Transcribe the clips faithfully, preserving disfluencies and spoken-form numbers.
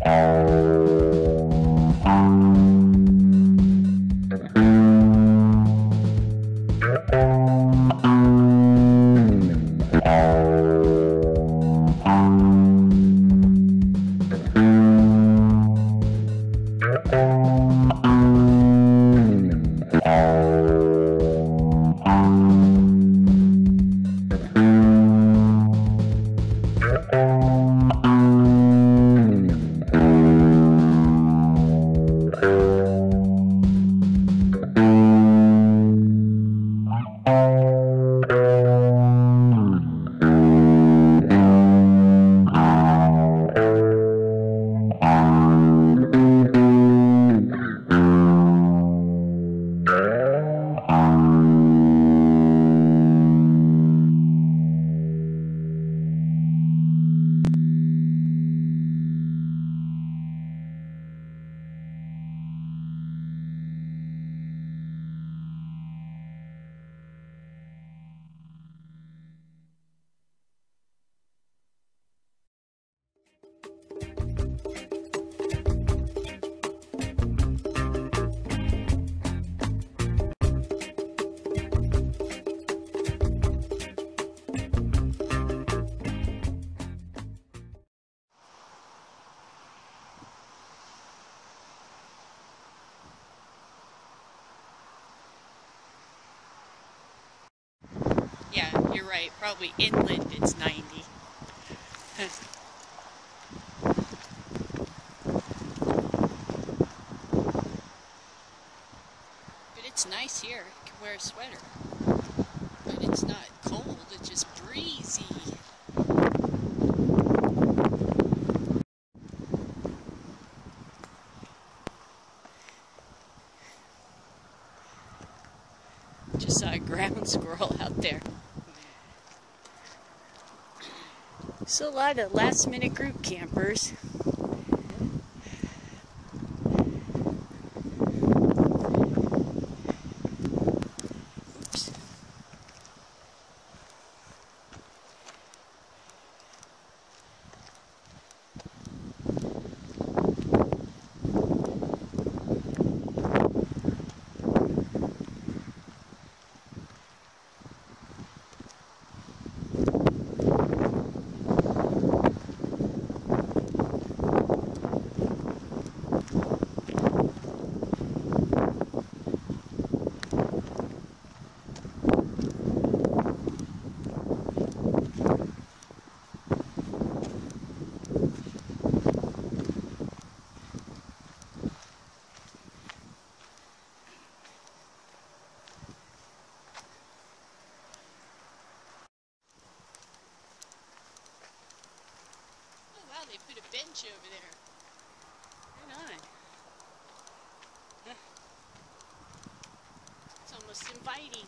Yeah, you're right. Probably inland it's ninety. But it's nice here. You can wear a sweater. But it's not cold, it's just breezy. Just saw a ground squirrel out there. So a lot of last minute group campers. Oops. They put a bench over there. Right on. Huh. It's almost inviting.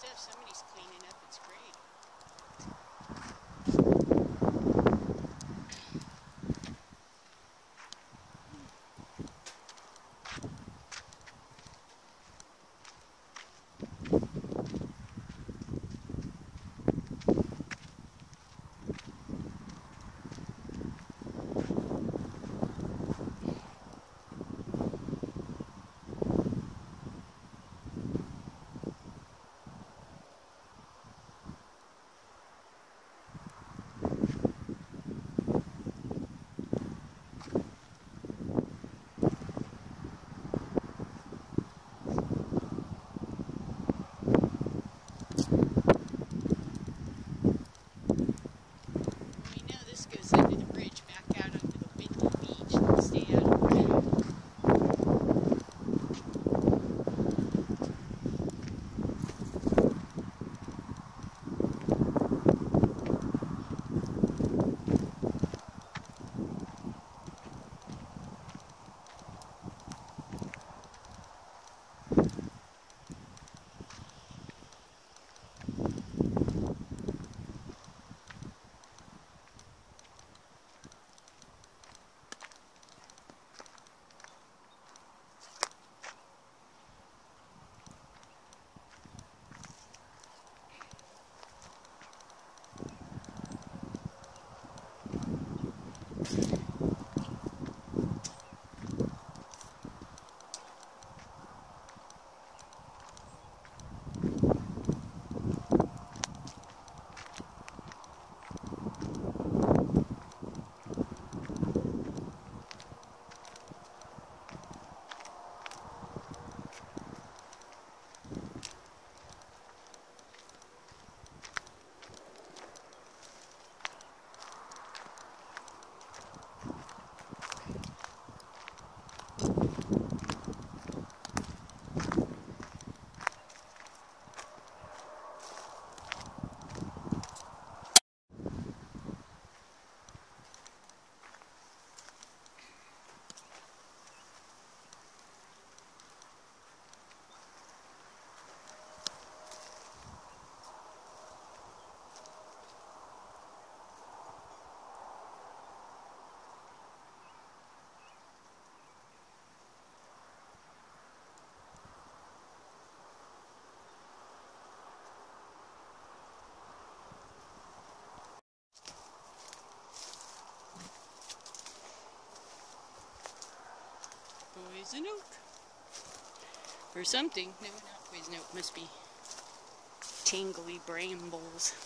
stuff somebody's cleaning up. It's great. Poison oak. Or something. No, not poison oak. Must be tingly brambles.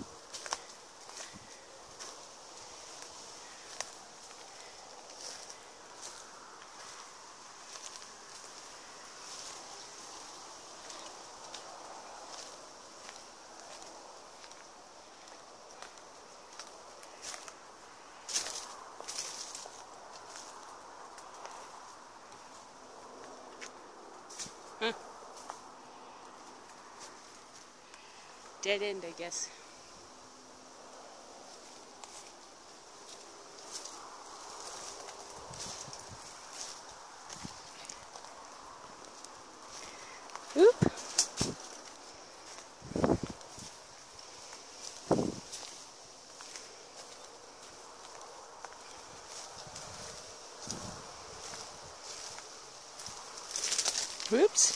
Huh. Dead end, I guess. Oop. Whoops.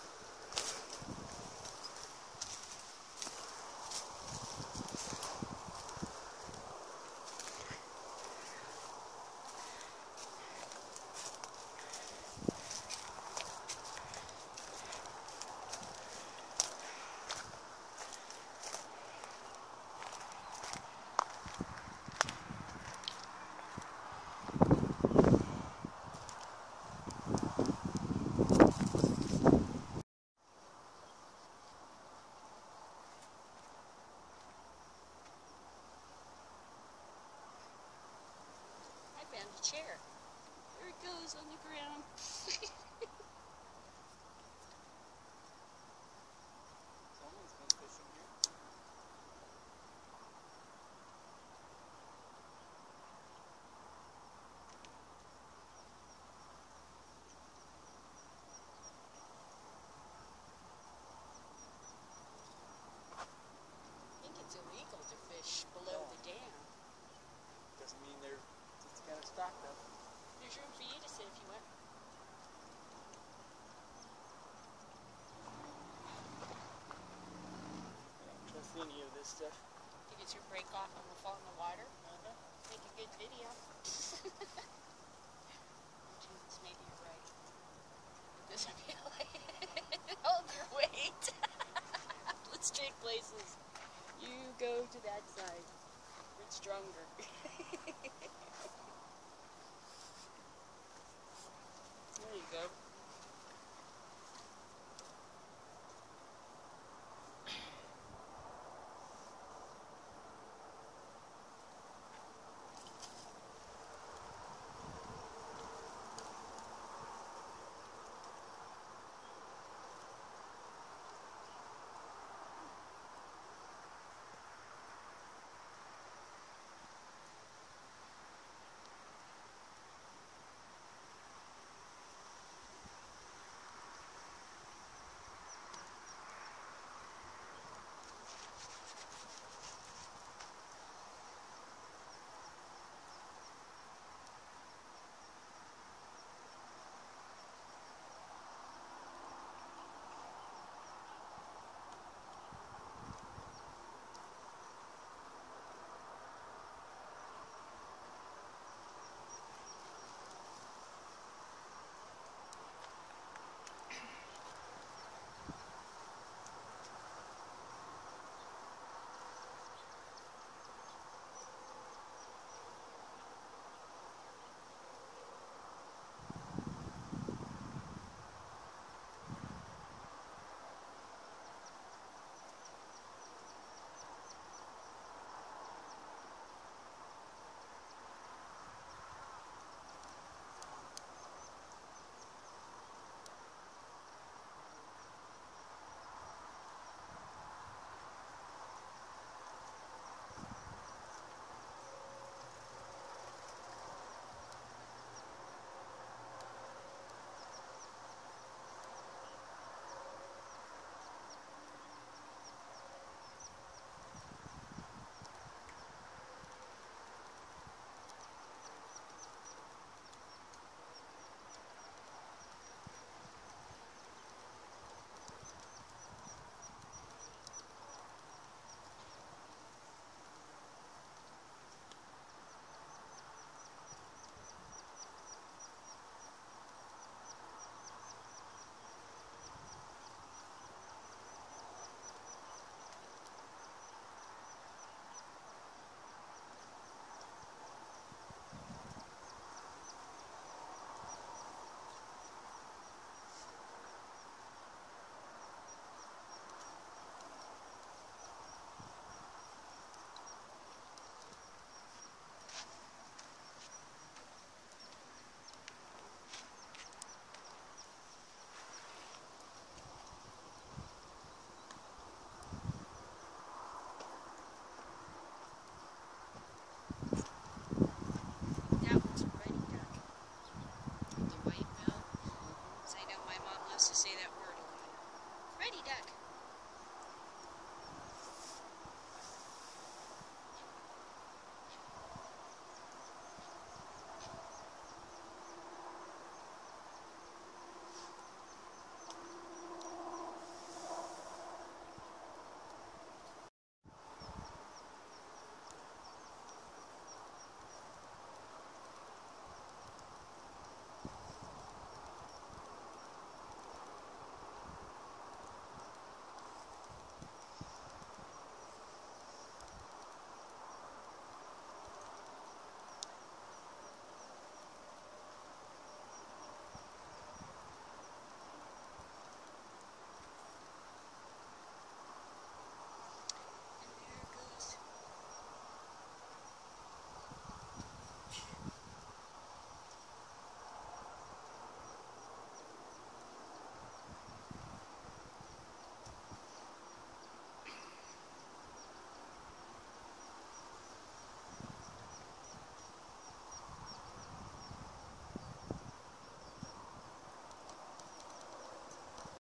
Found a chair. There it goes on the ground. Someone's been fishing here. fish below Yeah. the dam. Doesn't mean they're just kind of stocked up. There's room for you to sit if you want. I don't trust any of this stuff. Think it's your break off and we'll fall in the water? Uh-huh. Make a good video. Jeez, maybe you're right. It doesn't feel like hold your weight. Let's trade places. You go to that side. It's stronger. There you go.